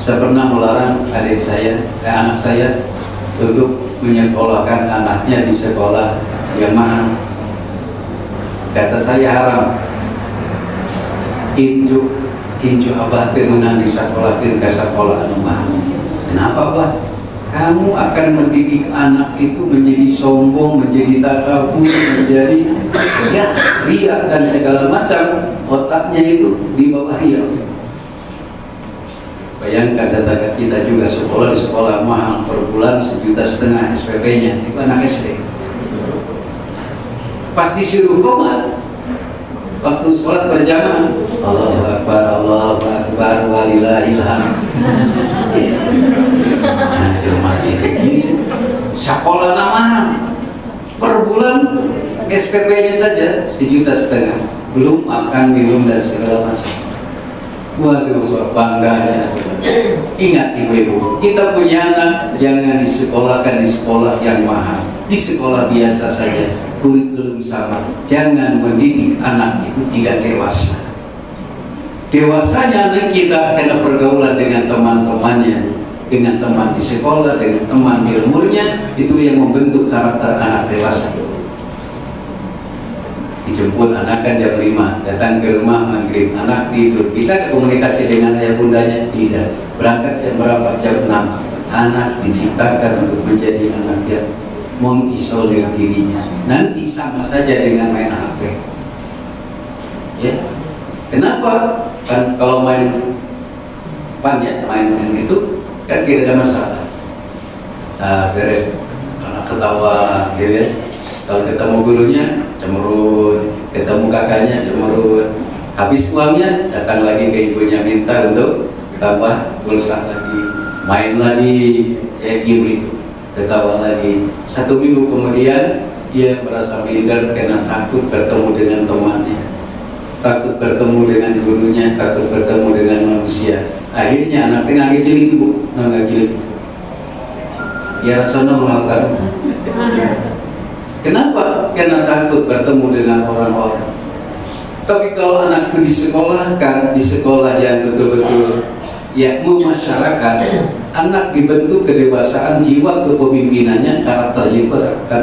Saya pernah melarang anak saya untuk menyekolahkan anaknya di sekolah yang mahal. Kata saya haram. Inju abah menang di sekolah ke sekolah anu mahal. Kenapa abah? Kamu akan mendidik anak itu menjadi sombong, menjadi takabur, menjadi ria dan segala macam. Otaknya itu di bawah ria. Bayangkan tetangga kita juga sekolah di sekolah mahal per bulan 1,5 juta SPP-nya, itu anak SD. Pas disuruh komat, waktu sholat berjamaah, Allahu Akbar, walillahil hamd. Sekolah mahal per bulan SPP-nya saja 1,5 juta, belum makan, minum dan segala macam. Waduh, bangganya. Ingat ibu-ibu, kita punya anak jangan disekolahkan di sekolah yang mahal, di sekolah biasa saja, kurikulum sama. Jangan mendidik anak itu tidak dewasa. Dewasanya anak kita kena pergaulan dengan teman-temannya, dengan teman di sekolah, dengan teman di umurnya, itu yang membentuk karakter anak dewasa. Dijemput anak kan jam 5, datang ke rumah maghrib, anak tidur. Bisa komunikasi dengan ayah bundanya? Tidak. Berangkat jam berapa? Jam 6. Anak diciptakan untuk menjadi anak yang mengisolir dirinya. Nanti sama saja dengan main HP. Ya. Kenapa? Kan kalau main main itu kan tidak ada masalah. Beres anak ketawa, gitu ya. Kalau ketemu gurunya cemberut, ketemu kakaknya cemberut, habis uangnya datang lagi ke ibunya minta untuk tambah pulsa lagi, main lagi, game itu, ketawa lagi. 1 minggu kemudian dia merasa minder karena takut bertemu dengan temannya, takut bertemu dengan gurunya, takut bertemu dengan manusia. Akhirnya anaknya nggak cilik bu, nggak cilik. Ya rasanya melakukan. Kenapa? Karena takut bertemu dengan orang-orang. Tapi kalau anak itu disekolahkan di sekolah yang betul-betul ya masyarakat, anak dibentuk kedewasaan, jiwa kepemimpinannya, karakternya itu akan.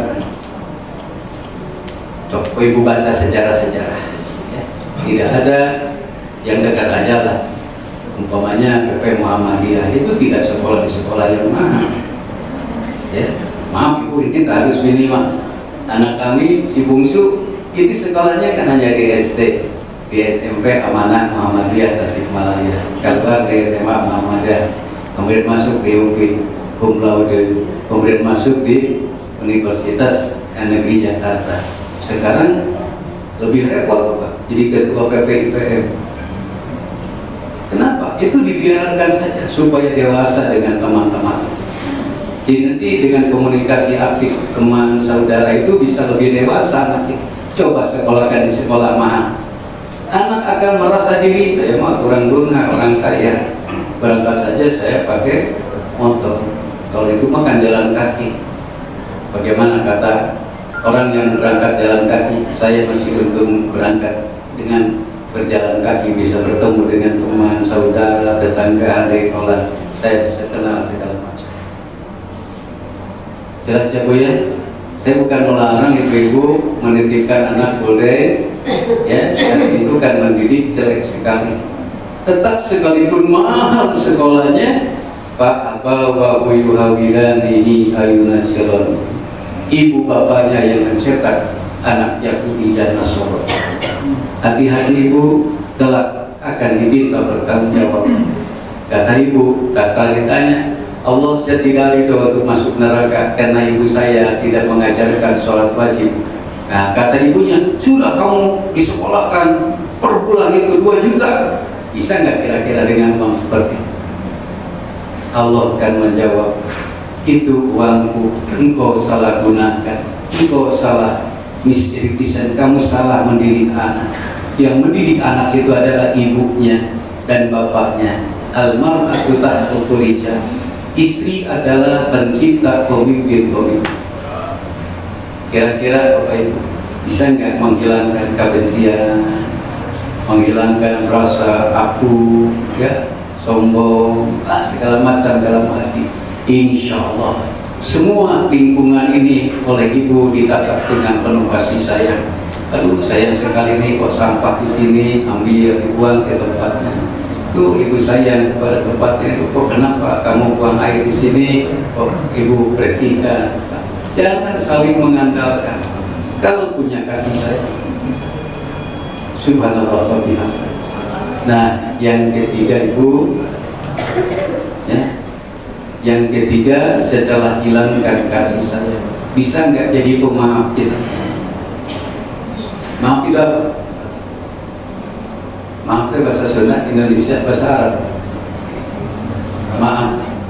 Coba ibu baca sejarah-sejarah. Ya. Tidak ada yang dekat aja lah. Umpamanya PP Muhammadiyah itu tidak sekolah di sekolah yang mahal. Ya, maaf ibu, ini harus minimal. Anak kami si bungsu itu sekolahnya kan hanya di SD, di SMP Amanah Muhammadiyah Tasikmalaya, keluar di SMA Muhammadiyah, kemudian masuk di UP cum laude, kemudian masuk di Universitas Negeri Jakarta. Sekarang lebih repot Pak, jadi ketua PPIPM. Kenapa? Itu dibiarkan saja supaya dewasa dengan teman-teman. Jadi nanti dengan komunikasi aktif teman saudara itu bisa lebih dewasa nanti. Coba sekolahkan di sekolah mahal, anak akan merasa diri saya mah orang guna, orang kaya, berangkat saja saya pakai motor. Kalau itu makan jalan kaki. Bagaimana kata orang yang berangkat jalan kaki? Saya masih untung berangkat dengan berjalan kaki, bisa bertemu dengan teman saudara, tetangga, adik, kawan. Saya bisa kenal segala macam. Jelas ya Bu ya? Saya bukan melarang ibu-ibu menitipkan anak boleh, ya, tapi itu kan mendidik jelek sekali. Tetap sekalipun mahal sekolahnya, Pak apa wa bu hawilani ayuna shalom. Ibu bapaknya yang mencetak anak Yahudi dan Nasrani. Hati-hati ibu, kelak akan diminta bertanggung jawab. Kata ibu, kata ditanya, Allah saya tidak ridho untuk masuk neraka karena ibu saya tidak mengajarkan sholat wajib. Nah, kata ibunya, sudah kamu disekolahkan per bulan itu 2 juta. Bisa nggak kira-kira dengan uang seperti itu? Allah akan menjawab, itu uangku, engkau salah gunakan, engkau salah miskin pisan, kamu salah mendidik anak. Yang mendidik anak itu adalah ibunya dan bapaknya. Al-mar'atu tahtul rijal. Istri adalah pencipta pemimpin-pemimpin. Kira-kira Bapak Ibu bisa nggak menghilangkan kebencian, menghilangkan rasa aku, ya, sombong, segala macam dalam hati. Insya Allah semua lingkungan ini oleh ibu ditatap dengan penuh kasih sayang. Aduh, sayang sekali nih kok sampah di sini, ambil dibuang ke tempatnya. Tuh ibu sayang kepada tempatnya, kok kenapa kamu buang air di sini? Kok ibu bersihkan? Jangan saling mengandalkan. Kalau punya kasih sayang, subhanallah wa bihamdihi. Nah, yang ketiga ibu, ya, yang ketiga setelah hilangkan kasih sayang, bisa nggak jadi pemaaf kita? Maaf itu apa? Maaf itu bahasa Sunda, Indonesia bahasa Arab. Maaf.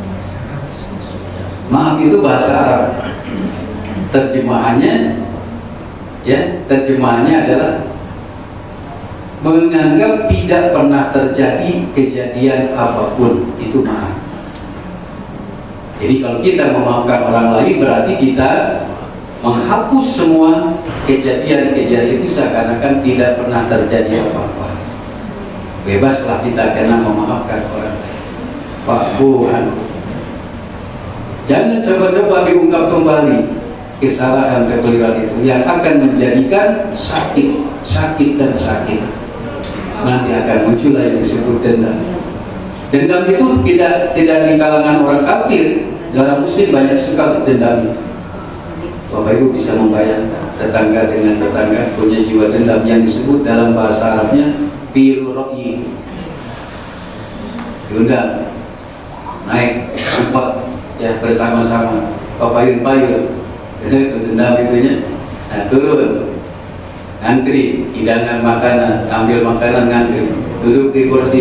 Maaf itu bahasa Arab. Terjemahannya, ya, terjemahannya adalah menganggap tidak pernah terjadi kejadian apapun, itu maaf. Jadi kalau kita memaafkan orang lain berarti kita menghapus semua kejadian-kejadian itu seakan-akan tidak pernah terjadi apa-apa. Bebaslah kita karena memaafkan orang lain. Wa'fu'an. Jangan coba-coba diungkap kembali kesalahan kekeliruan itu yang akan menjadikan sakit dan sakit. Nanti akan muncul yang disebut dendam. Dendam itu tidak di kalangan orang kafir, dalam muslim banyak sekali dendam itu. Bapak Ibu bisa membayangkan tetangga dengan tetangga punya jiwa dendam yang disebut dalam bahasa Arabnya firuroi. Diundang naik empat ya bersama-sama papayun-payun, itu dendam itunya. Nah, turun ngantri hidangan makanan, ambil makanan ngantri, duduk di kursi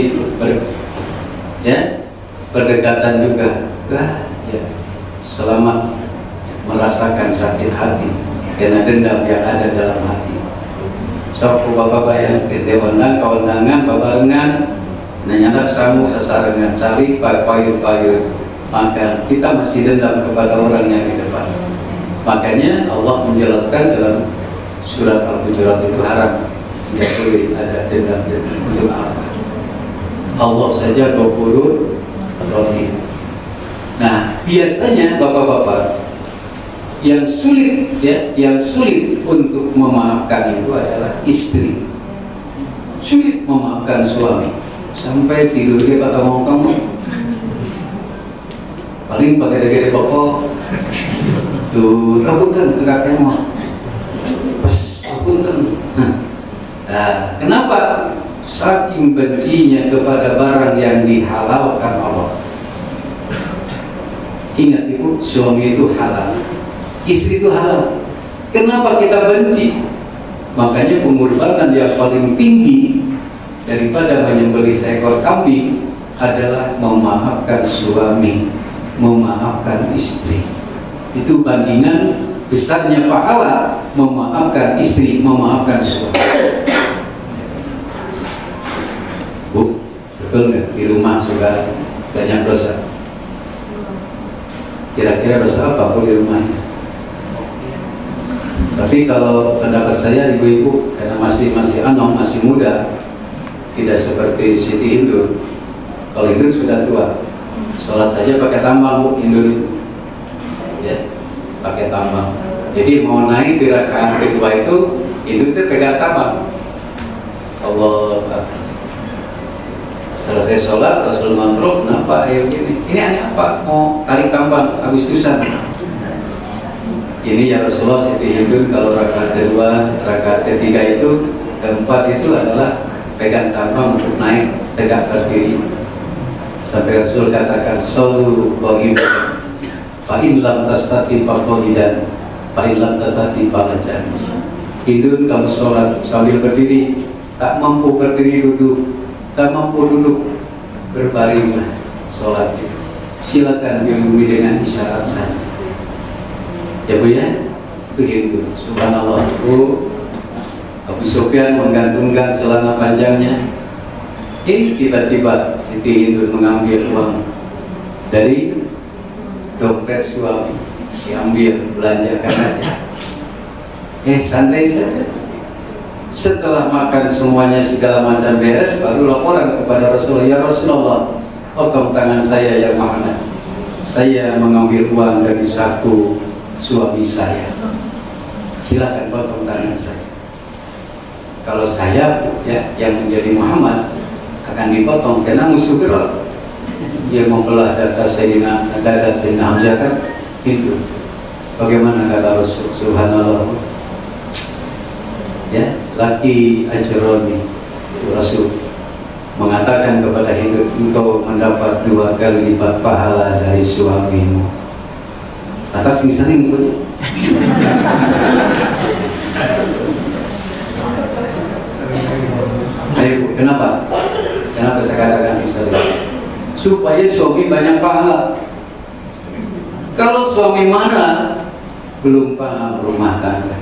ya berdekatan juga. Ya, selamat merasakan sakit hati karena dendam yang ada dalam hati. So, bapak-bapak yang kedewanan, kawandangan, babarengan, nanyanak samu sasarangan, cari payun-payun, maka kita masih dendam kepada orang yang di depan. Makanya Allah menjelaskan dalam surat Al-Hujurat itu haram, tidak boleh ada dendam untuk apa. Allah saja Ghafurur Rahim. Nah, biasanya bapak-bapak yang sulit ya, yang sulit untuk memaafkan itu adalah istri. Sulit memaafkan suami sampai tidurnya kata mau kamu paling pakai gede pokok tuh rabutan enggak kemau pas rabutan. Nah, kenapa? Saking bencinya kepada barang yang dihalalkan Allah. Ingat ibu, suami itu halal, istri itu halal. Kenapa kita benci? Makanya pengorbanan yang paling tinggi daripada menyembelih seekor kambing adalah memaafkan suami, memaafkan istri. Itu bandingan besarnya pahala memaafkan istri, memaafkan suami. Bu, betul nggak di rumah juga banyak dosa? Kira-kira dosa apa pun di rumahnya? Tapi kalau pendapat saya ibu-ibu, karena masih anom, masih muda, tidak seperti Siti Hindur. Kalau Hindur sudah tua, sholat saja pakai tambang bu, Hindur itu, ya, pakai tambang. Jadi mau naik di rakaat kedua itu, Hindur itu pegang tambang. Allah. Selesai sholat, Rasul ngontrol, kenapa ayo gini? Ini aneh apa? Mau tarik tambang Agustusan? Ini ya Rasulullah, Siti Hindur kalau rakaat kedua, rakaat ketiga itu, keempat itu adalah pegang tambang untuk naik tegak berdiri. Sampai Rasul katakan, "Solu qa'iman, fa in lam tastati faq'idan, fa in lam tastati faq'id." Hindur kamu sholat sambil berdiri, tak mampu berdiri duduk. Tak mampu duduk, berbaringlah sholat itu. Silakan dilindungi dengan isyarat saja. Ya bu ya, begitu. Subhanallah bu, Abu Sufyan menggantungkan celana panjangnya. Tiba-tiba Siti Hindur mengambil uang dari dompet suami, diambil, belanjakan aja. Santai saja. Setelah makan semuanya segala macam beres, baru laporan kepada Rasulullah, ya Rasulullah, potong tangan saya ya Muhammad. Saya mengambil uang dari saku suami saya. Silakan potong tangan saya. Kalau saya ya yang menjadi Muhammad akan dipotong karena musuh berat. Dia membelah dada Sayyidina Hamzah kan itu. Bagaimana kata Rasul? Subhanallah. Ya, laki ajroni Rasul mengatakan kepada hidup, engkau mendapat 2 kali lipat pahala dari suamimu. Kata sing-sing punya. Ayo, kenapa? Kenapa saya katakan sing-sing? Supaya suami banyak pahala. Kalau suami marah, belum paham rumah tangga.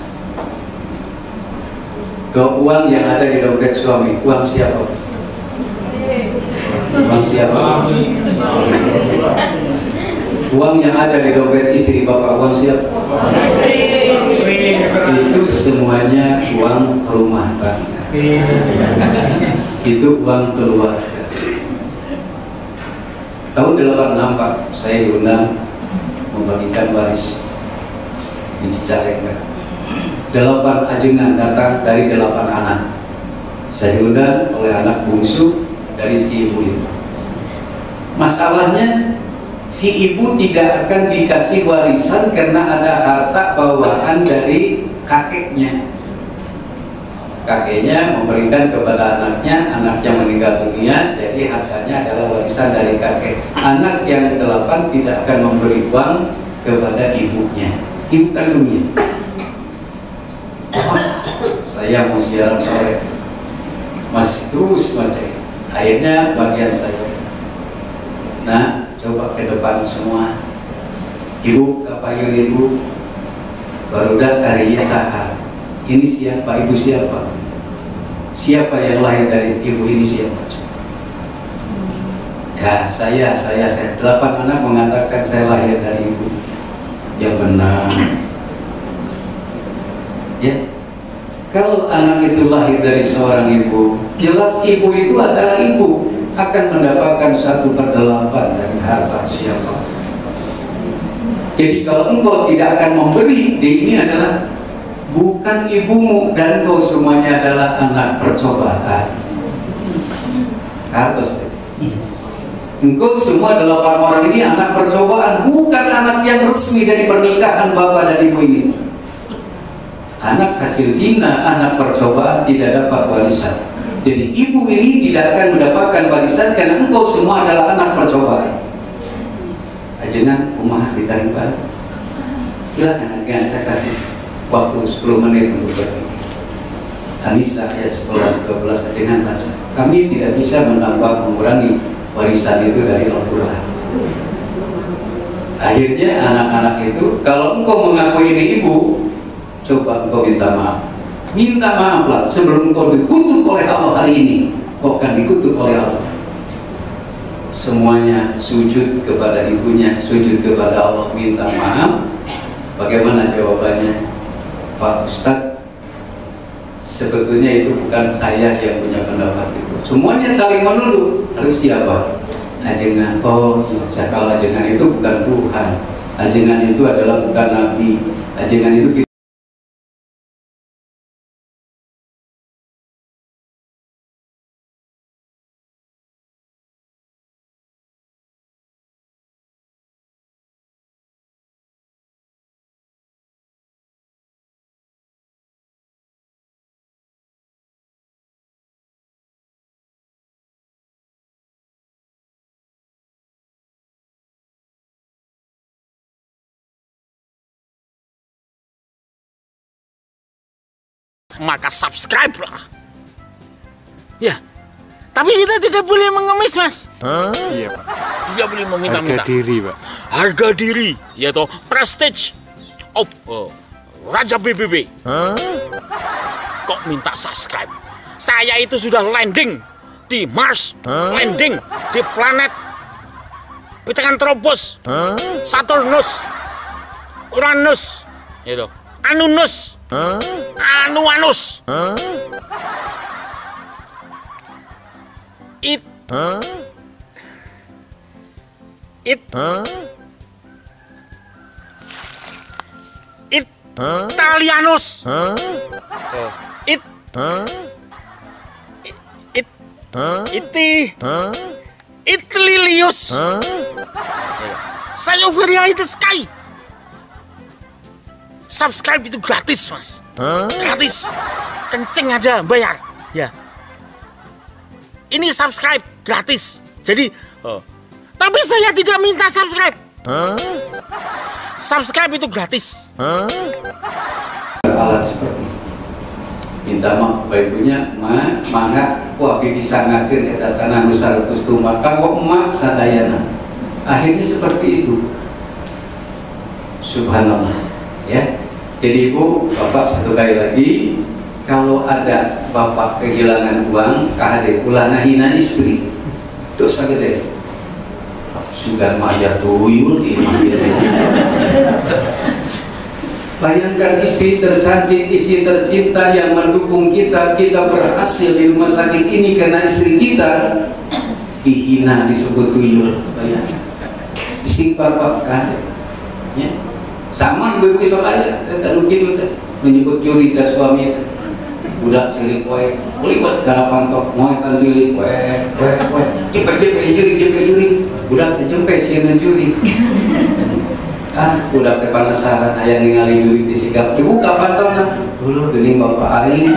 Kalau uang yang ada di dompet suami, uang siapa? Uang siapa? Uang yang ada di dompet istri bapak, uang siapa? Itu semuanya uang rumah tangga. Itu uang keluarga. Tahun 86 Pak, saya diundang membagikan waris di Cicalengka. 8 ajengan datang dari 8 anak. Saya diundang oleh anak bungsu dari si ibu itu. Masalahnya si ibu tidak akan dikasih warisan karena ada harta bawaan dari kakeknya. Kakeknya memberikan kepada anaknya, anaknya meninggal dunia, jadi hartanya adalah warisan dari kakek. Anak yang 8 tidak akan memberi uang kepada ibunya, ibu kandungnya. Saya mau siaran sore, masih terus baca. Akhirnya bagian saya. Nah, coba ke depan semua. Ibu, kapayun ibu, barudak hari sahar. Ini siapa? Ibu siapa? Siapa yang lahir dari ibu ini siapa? Ya, saya 8 anak mengatakan saya lahir dari ibu. Yang benar. Ya. Kalau anak itu lahir dari seorang ibu, jelas ibu itu adalah ibu, akan mendapatkan 1/8 dari harta siapa. Jadi kalau engkau tidak akan memberi, ini adalah bukan ibumu dan kau semuanya adalah anak percobaan. Harus. Engkau semua 8 orang ini anak percobaan, bukan anak yang resmi dari pernikahan bapak dan ibu ini. Anak hasil zina, anak percobaan tidak dapat warisan. Jadi ibu ini tidak akan mendapatkan warisan karena engkau semua adalah anak percobaan. Ajengan kumaha ditarik balik. Silakan ajengan, saya kasih waktu 10 menit untuk berpikir. Anisa ayat 11-12 ajengan baca. Kami tidak bisa menambah mengurangi warisan itu dari Al-Quran. Akhirnya anak-anak itu, kalau engkau mengaku ini ibu, coba engkau minta maaf. Minta maaf lah sebelum engkau dikutuk oleh Allah hari ini. Kau akan dikutuk oleh Allah. Semuanya sujud kepada ibunya, sujud kepada Allah, minta maaf. Bagaimana jawabannya? Pak Ustadz, sebetulnya itu bukan saya yang punya pendapat itu. Semuanya saling menuduh. Lalu siapa? Ajengan. Oh iya, kalau ajengan itu bukan Tuhan. Ajengan itu adalah bukan Nabi. Ajengan itu maka subscribe lah. Ya, tapi kita tidak boleh mengemis, Mas. Iya, Pak. Tidak boleh meminta-minta. Harga diri, Pak. Harga diri, yaitu prestige of Raja BBB. Kok minta subscribe? Saya itu sudah landing di Mars, landing di planet Pithecanthropus, Saturnus, Uranus, gitu. Anunus, Anuanus. Italianus. Itlilius. Saya variety sekali. Subscribe itu gratis, Mas. Gratis. Kenceng aja bayar. Ya. Ini subscribe gratis. Jadi, tapi saya tidak minta subscribe. Subscribe itu gratis. Alat seperti itu. Minta maaf ibunya, mangga wabi disangakeun eta tanah nu 100 tumak kanggo emak sadayana. Akhirnya seperti itu. Subhanallah. Ya. Jadi ibu, bapak satu kali lagi, kalau ada bapak kehilangan uang, kahade ulana hina istri, dosa gede. Sudah maya tuyul imam. Bayangkan istri tercantik, istri tercinta yang mendukung kita, kita berhasil di rumah sakit ini karena istri kita dihina, disebut tuyul. Bayangkan. Istighfar Pak, kan? Ya. Sama ibu-ibu soalnya, kalau gitu menyebut curi ke suami itu. Budak cilik poe, libat garapan tok, mau ikan cilik poe, cepet juri, budak jempe sieun juri. Budak teh penasaran aya ningali juri disigap, "Ibu kapan tona?" "Dulu geuning bapak aing."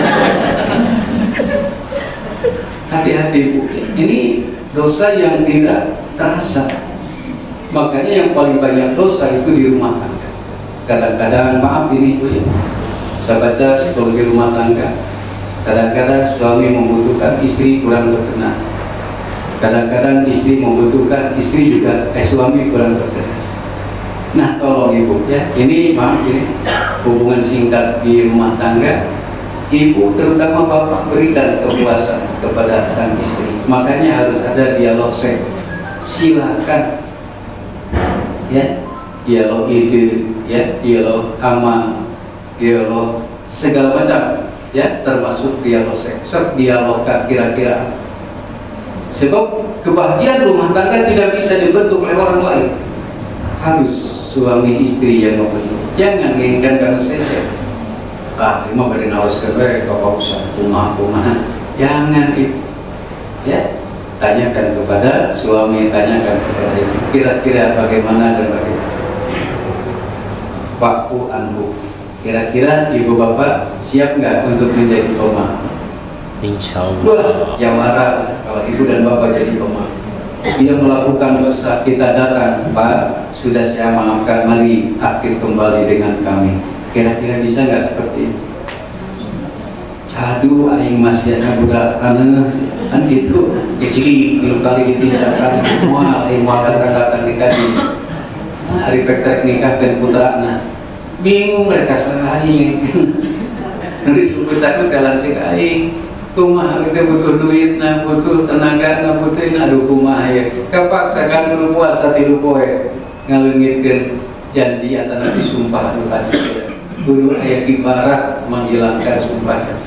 Hati-hati Bu, ini dosa yang tidak terasa. Makanya yang paling banyak dosa itu di rumah tangga. Kadang-kadang maaf ini Bu ya. Saya baca psikologi rumah tangga. Kadang-kadang suami membutuhkan istri kurang berkenan. Kadang-kadang istri membutuhkan istri juga suami kurang berkenan. Nah, tolong ibu ya, ini maaf ini hubungan singkat di rumah tangga. Ibu terutama bapak berikan kepuasan kepada sang istri. Makanya harus ada dialog seks. Silakan ya, dialog ide, ya, dialog aman, dialog segala macam, ya, termasuk dialog seks. Dialogkan kira-kira. Sebab kebahagiaan rumah tangga tidak bisa dibentuk oleh orang lain. Harus suami istri yang membentuk. Jangan menginginkan kamu saja. Ini mah beri nawas kerja, kalau usah kumah. Jangan itu. Ya, tanyakan kepada suami, tanyakan kepada istri. Kira-kira bagaimana dan bagaimana. Waktu anhu. Kira-kira ibu bapak siap nggak untuk menjadi pemaaf? Insya Allah. Wah, jawara kalau ibu dan bapak jadi pemaaf. Dia melakukan dosa, kita datang, Pak, sudah saya maafkan, mari akhir kembali dengan kami. Kira-kira bisa nggak seperti itu? Aduh, aing masih ada budak tanah, kan gitu. Jadi tilu kali ditinjakan, semua aing mau datang nikah. Hari pek nikah dan putra nah. Bingung mereka sehari nanti sebut cakut jalan cek aing kumaha kita butuh duit nah butuh tenaga nah butuh aduh kumaha ya kapaksa kan dulu puasa tilu poe ngalengitkeun janji atau nanti sumpah anu tadi dulu aya kibarat menghilangkan sumpahnya.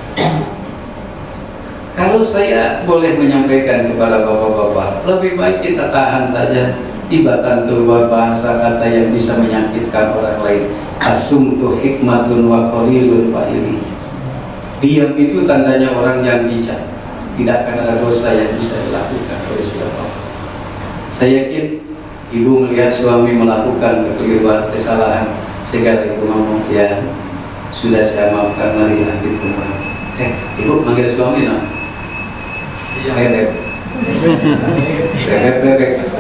Kalau saya boleh menyampaikan kepada bapak-bapak, lebih baik kita tahan saja, tibatan keluar bahasa kata yang bisa menyakitkan orang lain. Asumtu hikmatun wa qalilun fa'ili. Diam itu tandanya orang yang bijak. Tidak akan ada dosa yang bisa dilakukan oleh siapapun. Saya yakin ibu melihat suami melakukan kekeliruan, kesalahan, segala ibu ngomong, ya sudah saya maafkan, mari lanjut kembali. Ibu manggil suami no? Iya. Bebek.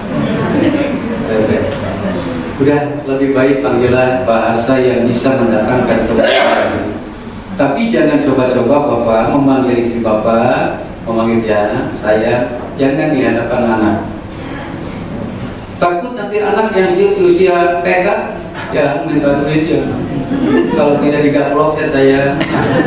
Udah lebih baik panggilan bahasa yang bisa mendatangkan kebahagiaan. Tapi jangan coba-coba bapak memanggil istri bapak, memanggil dia, saya, jangan di hadapan anak. Takut nanti anak yang usia TK, ya minta duit ya. Kalau tidak digaplok saya.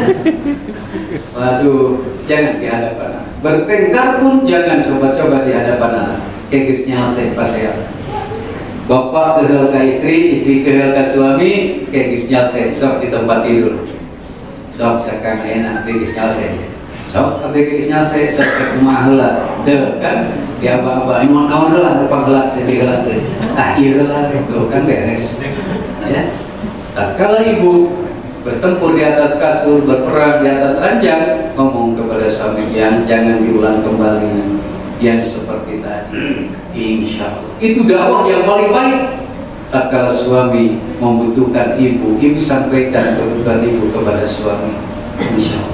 Waduh, jangan di hadapan anak. Bertengkar pun jangan coba-coba di hadapan anak. Kegisnya pasel. Bapak kehel ke istri, istri kehel ke suami, kegisnya sok di tempat tidur. Sok sekarang enak kegisnya So, tapi kisahnya saya sampai rumah lah, deh kan, dia apa-apa, naon lah, depan gelap, jadi gelap deh, iya lah, itu kan beres, ya. Nah, kalau ibu bertempur di atas kasur, berperang di atas ranjang, ngomong kepada suami yang jangan diulang kembali, yang seperti tadi, insya Allah. Itu dakwah yang paling baik. Tak kalau suami membutuhkan ibu, ibu sampaikan kebutuhan ibu kepada suami, insya Allah.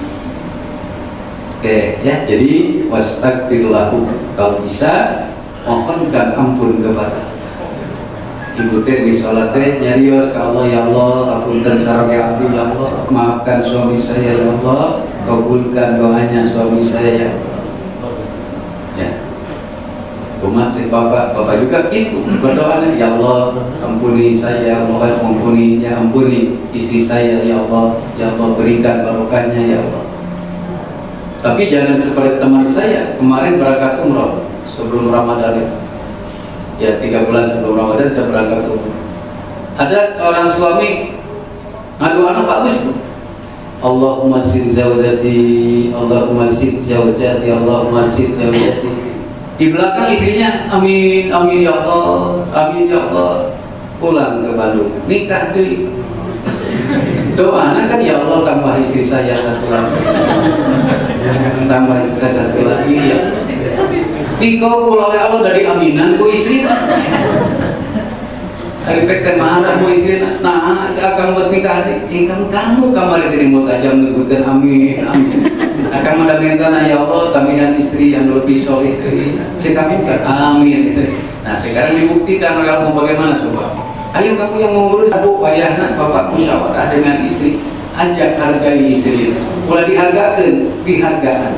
Oke, ya, jadi wastagfirullahu, kalau bisa mohonkan ampun kepada ibu teh di sholat teh nyarios ke Allah, ya Allah, ampunkan sareng abdi ya Allah, maafkan suami saya ya Allah, kabulkan doanya suami saya ya Allah. Ya, umat si bapak juga gitu berdoa, ya Allah ampuni saya, Allah ampuni, ya ampuni istri saya ya Allah berikan barokahnya ya Allah. Tapi jangan seperti teman saya kemarin berangkat umroh sebelum Ramadan itu. Ya 3 bulan sebelum Ramadan saya berangkat umroh. Ada seorang suami ngadu anak bagus, Allahumma sin zawjati, Allahumma sin zawjati, Allahumma sin zawjati. Di belakang istrinya amin amin ya Allah, amin ya Allah. Pulang ke Bandung nikah deh. Doa kan ya Allah tambah istri saya satu lagi, tambah istri saya satu lagi ya. Dikabul oleh Allah dari aminan ku istri. Hari pekten marah ku istri, nah saya akan buat nikah deh. Kamu kemarin dari mutajam menyebutkan amin amin. Akan mendampingkan ya Allah kamihan istri yang lebih solid dari kamu kan amin. Nah sekarang dibuktikan kamu bagaimana coba. Ayo kamu yang mengurus aku ayahna bapak musyawarah dengan istri, ajak hargai istri, mulai dihargakan, dihargaan.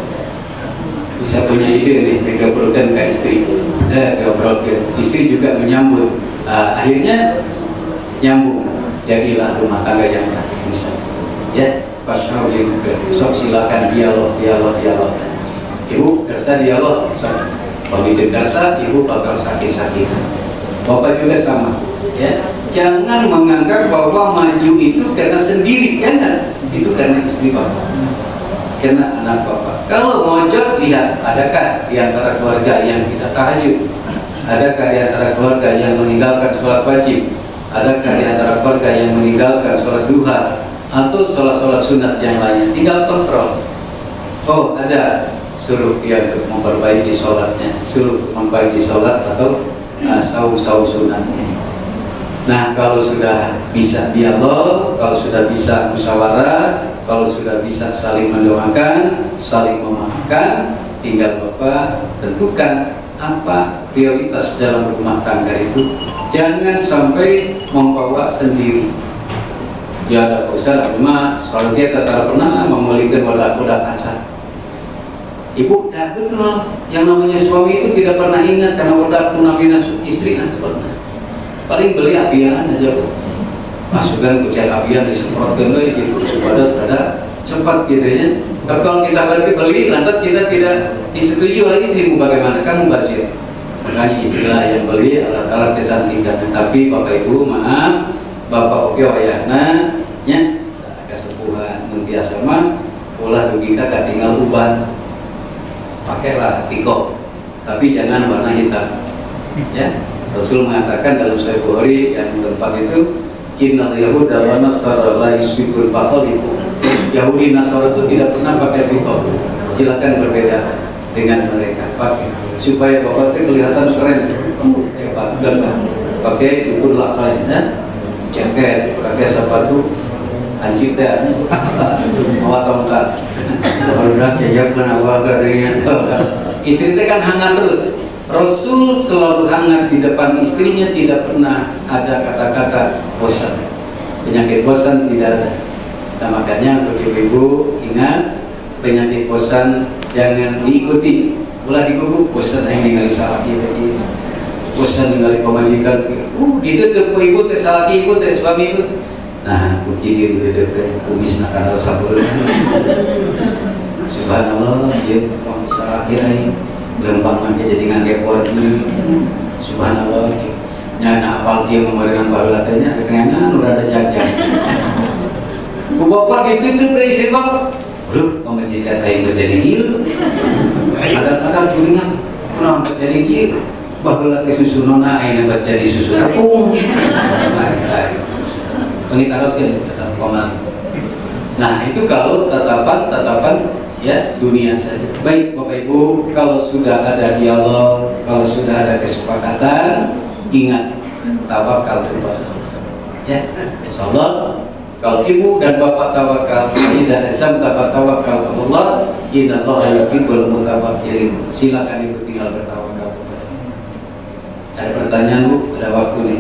Bisa punya ide nih, digabrokan ke istri, gabrokan, istri juga menyambut. Akhirnya nyambung, jadilah rumah tangga yang baik. Ya, pasyawin sok silakan dialog. Ibu kersa dialog, bagi kersa ibu bakal sakit-sakitan. Bapak juga sama. Ya, jangan menganggap bahwa maju itu karena sendiri, karena itu karena istri bapak, karena anak bapak. Kalau mojok, lihat adakah di antara keluarga yang tidak tahajud, adakah di antara keluarga yang meninggalkan sholat wajib, adakah di antara keluarga yang meninggalkan sholat duha atau sholat sunat yang lain. Tinggal kontrol. Oh ada, suruh dia untuk memperbaiki sholatnya, suruh memperbaiki sholat atau saum sunatnya. Nah kalau sudah bisa dialog, kalau sudah bisa musyawarah, kalau sudah bisa saling mendoakan, saling memaafkan, tinggal bapak tentukan apa prioritas dalam rumah tangga itu. Jangan sampai membawa sendiri. Ya ada usah cuma soal dia kata pernah memiliki wadah kaca. Ibu, ya betul. Yang namanya suami itu tidak pernah ingat karena wadah punamina istri nanti pernah. Paling beli apian aja bu, masukkan kucing apian disemprotkan gitu supaya sudah cepat gitu ya. Tapi kalau kita beli lantas kita tidak disetujui oleh istrimu, bagaimana? Kamu basir. Makanya istilah yang beli alat-alat kecantikan. Tapi bapak ibu maaf, bapak oke wayahna nya kesepuhan biasa mah ulah dugi kakak tinggal ubah, pakailah tiko, tapi jangan warna hitam ya. Rasul mengatakan dalam Sahih Bukhari yang keempat itu, Innal Yahuda wa Nasara la yusbikul fakhaliku. Yahudi Nasara itu tidak pernah pakai tiko. Silakan berbeda dengan mereka, pakai supaya bapak itu kelihatan keren. Hebat, gagah. Pakai dukun lakalnya, jaket, pakai sepatu, anjing teh, awat tongkat. Orang jajak menawar dengan istri teh kan hangat terus. Rasul selalu hangat di depan istrinya, tidak pernah ada kata-kata bosan. Penyakit bosan tidak ada. Nah, makanya untuk ibu-ibu ingat, penyakit bosan jangan diikuti. Ulah diguguk, bosan yang ningali salah kita, bosan ningali pemajikan. Ditutup ku ibu teh salah ibu teh suami ibu. Nah, begini ditutup teh kumis nakal sabur. Subhanallah, dia orang salah kiai. Lembang aja jadi ngangkepor ini, subhanallah. Nyana apal dia memberikan bahulatanya, kekenyangan udah ada jajan. Bu bapak ditutup dari istri bapak, Bro, pemain katain berjadi gil. Ada tulingan, pernah berjadi gil. Bahwa lagi susu nona, ini berjadi susu kapung. Ini teruskan kata koman. Nah itu kalau tatapan ya dunia saja. Baik Bapak Ibu, kalau sudah ada dialog, kalau sudah ada kesepakatan, ingat tawakal kepada Allah. Ya, insyaallah. Kalau ibu dan bapak tawakal, idza azamta fatawakal Allah, innallaha yuhibbul mutawakkilin. Silakan ibu tinggal bertawakal. Ada pertanyaan Bu? Ada waktu nih.